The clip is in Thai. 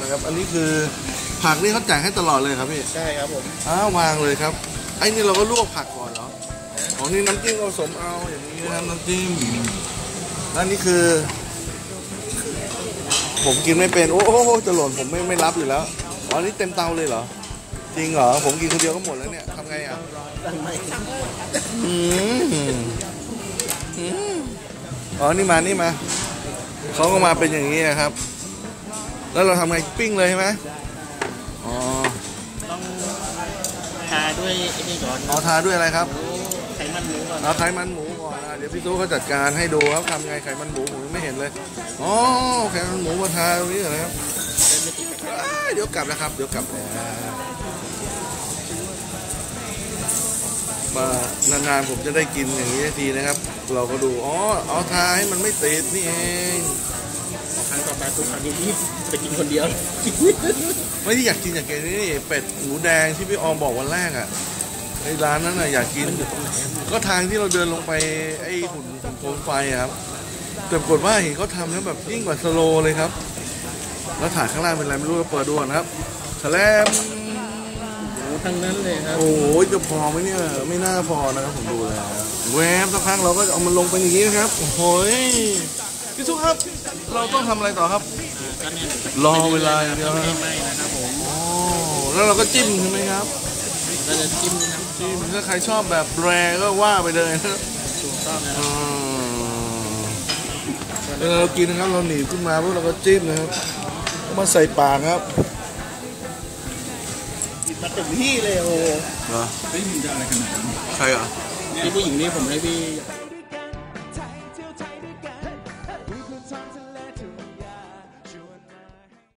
นะครับอันนี้คือผักนี่เขาแจกให้ตลอดเลยครับพี่ใช่ครับผมวางเลยครับไอ้นี่เราก็ลวกผักก่อนเหรอของนี่น้ำจิ้มผสมเอาอย่างนี้นะครับน้ำจิ้มแล้วนี่คือผมกินไม่เป็นโอ้โหจะหล่นผมไม่รับอยู่แล้วอ๋อนี่เต็มเตาเลยเหรอจริงเหรอผมกินคนเดียวก็หมดแล้วเนี่ยทำไงอ่ะอ๋อนี่มาเขาก็มาเป็นอย่างนี้นะครับแล้วเราทำไงปิ้งเลยใช่ไหมอ๋อต้องทาด้วยไอ้นี่ก่อนอ๋อทาด้วยอะไรครับไขมันหมูก่อนเอาไขมันหมูก่อนเดี๋ยวพี่ตู้เขาจัดการให้ดูครับทำไงไขมันหมูผมไม่เห็นเลยอ๋อไขมันหมูมาทาตรงนี้เหรอครับเดี๋ยวกลับนะครับเดี๋ยวกลับมานานๆผมจะได้กินอย่างนี้ทีนะครับเราก็ดูอ๋อเอาทาให้มันไม่ติดนี่เองครั้งต่อไปทุกครั้งนี้ไปกินคนเดียวไม่ได้อยากกินอย่างนี้เป็ดหมูแดงที่พี่ออมบอกวันแรกอ่ะไอ้ร้านนั้นน่ะอยากกินก็ทางที่เราเดินลงไปไอ้หุ่นโคมไฟครับแต่ปรากฏว่าเห็นเขาทำแล้วแบบยิ่งกว่าสโลเลยครับแล้วถาดข้างล่างเป็นอะไรไม่รู้เปิดดูนะครับแถลมทั้งนั้นเลยครับโอ้ยจะพอไหมเนี่ยไม่น่าพอนะครับผมดูแล้วแวบสักพักเราก็เอามันลงไปอย่างนี้นะครับโอ้โหพี่ทุกครับเราต้องทำอะไรต่อครับรอเวลาอย่างเดียวครับแล้วเราก็จิ้มใช่ไหมครับเราจะจิ้มถ้าใครชอบแบบแรก็ว่าไปเลยนะถูกต้องนะเรากินนะครับเราหนีขึ้นมาพวกเราก็จิ้มนะครับมาใส่ปากครับมาถึงที่เลยโอ้เหรอไม่ยินจะอะไรขนาดนั้นใครอ่ะพี่ผู้หญิงนี่ผมให้พี่